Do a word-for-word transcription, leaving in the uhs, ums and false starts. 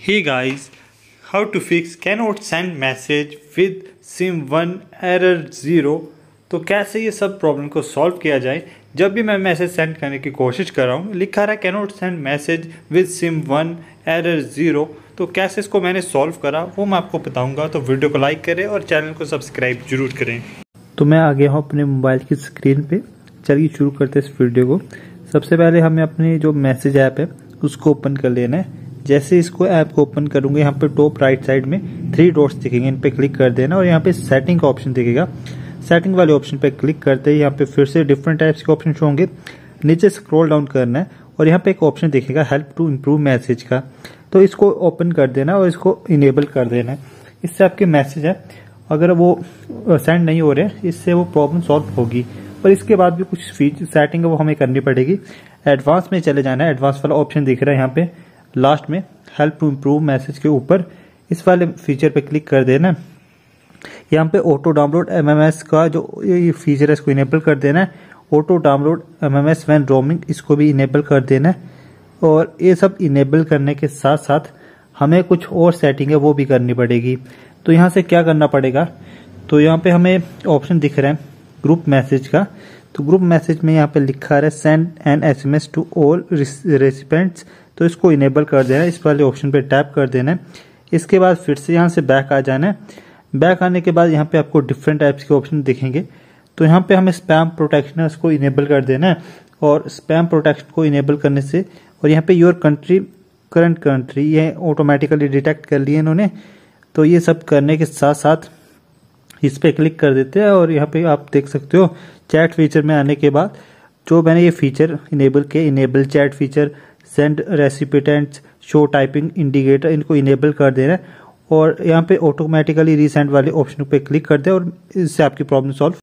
Hey guys, how to fix cannot send message with SIM one error zero. तो कैसे ये सब problem को सॉल्व किया जाए। जब भी मैं मैसेज सेंड करने की कोशिश कर रहा हूँ लिखा रहा है cannot send message with SIM one error zero. तो कैसे इसको मैंने सॉल्व करा वो मैं आपको बताऊंगा। तो वीडियो को लाइक करें और चैनल को सब्सक्राइब जरूर करें। तो मैं आ गया हूँ अपने मोबाइल की स्क्रीन पे। चलिए शुरू करते हैं इस वीडियो को। सबसे पहले हमें अपनी जो मैसेज ऐप है उसको ओपन कर लेना है। जैसे इसको ऐप को ओपन करूंगे यहाँ पे टॉप राइट साइड में थ्री डॉट्स दिखेंगे, इन पे क्लिक कर देना और यहाँ पे सेटिंग का ऑप्शन दिखेगा। सेटिंग वाले ऑप्शन पे क्लिक करते ही यहाँ पे फिर से डिफरेंट टाइप्स के ऑप्शन होंगे। नीचे स्क्रॉल डाउन करना है और यहाँ पे एक ऑप्शन दिखेगा हेल्प टू इम्प्रूव मैसेज का, तो इसको ओपन कर देना और इसको इनेबल कर देना है। इससे आपके मैसेज है अगर वो सेंड नहीं हो रहे इससे वो प्रॉब्लम सॉल्व होगी। और इसके बाद भी कुछ फीचर सेटिंग है वो हमें करनी पड़ेगी। एडवांस में चले जाना है। एडवांस वाला ऑप्शन दिख रहा है यहाँ पे लास्ट में हेल्प टू इम्प्रूव मैसेज के ऊपर, इस वाले फीचर पे क्लिक कर देना है। यहाँ पे ऑटो डाउनलोड एमएमएस का जो ये फीचर है इसको इनेबल कर देना है। Auto download MMS when roaming इसको भी इनेबल कर देना है। और ये सब इनेबल करने के साथ साथ हमें कुछ और सेटिंग है वो भी करनी पड़ेगी। तो यहाँ से क्या करना पड़ेगा, तो यहाँ पे हमें ऑप्शन दिख रहा है ग्रुप मैसेज का। तो ग्रुप मैसेज में यहाँ पे लिखा है send an SMS to all recipients, तो इसको इनेबल कर देना है। इस वाले ऑप्शन पे टैप कर देना है। इसके बाद फिर से यहाँ से बैक आ जाना है। बैक आने के बाद यहाँ पे आपको डिफरेंट टाइप्स के ऑप्शन दिखेंगे। तो यहाँ पे हमें स्पैम प्रोटेक्शन है उसको इनेबल कर देना है। और स्पैम प्रोटेक्शन को इनेबल करने से और यहाँ पे योर कंट्री करंट कंट्री ये ऑटोमेटिकली डिटेक्ट कर लिए इन्होंने। तो ये सब करने के साथ साथ इस पे क्लिक कर देते हैं और यहाँ पे आप देख सकते हो चैट फीचर में आने के बाद जो मैंने ये फीचर इनेबल किए, enable chat feature, send recipients, show typing indicator, इनको इनेबल कर देना है। और यहाँ पे ऑटोमेटिकली रीसेंड वाले ऑप्शन पे क्लिक कर दे और इससे आपकी प्रॉब्लम सॉल्व